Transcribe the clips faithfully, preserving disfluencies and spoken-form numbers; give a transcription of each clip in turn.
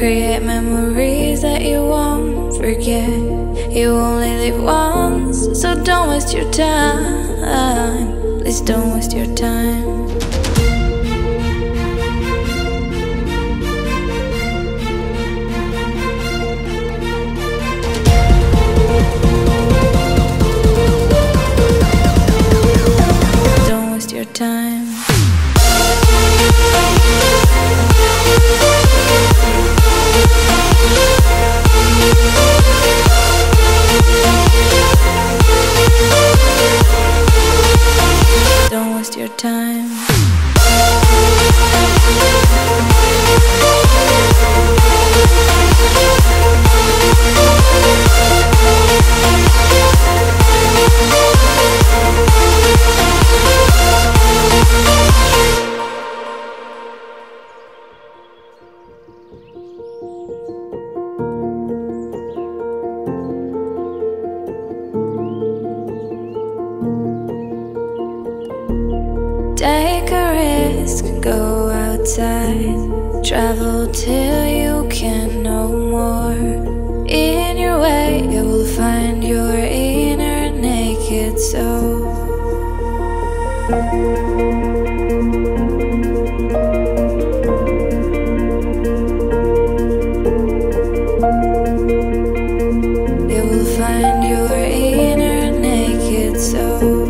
Create memories that you won't forget. You only live once, so don't waste your time. Please don't waste your time. Don't waste your time. Don't waste your time. Take a risk, go outside, travel till you can no more. In your way you will find your inner naked soul. You will find your inner naked soul.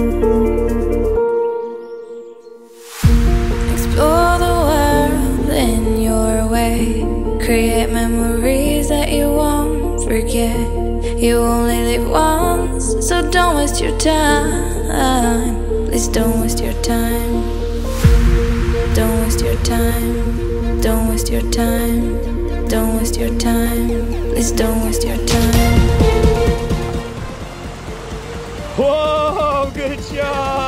Create memories that you won't forget. You only live once, so don't waste your time. Please don't waste your time. Don't waste your time. Don't waste your time. Don't waste your time. Please don't waste your time. Whoa, good job!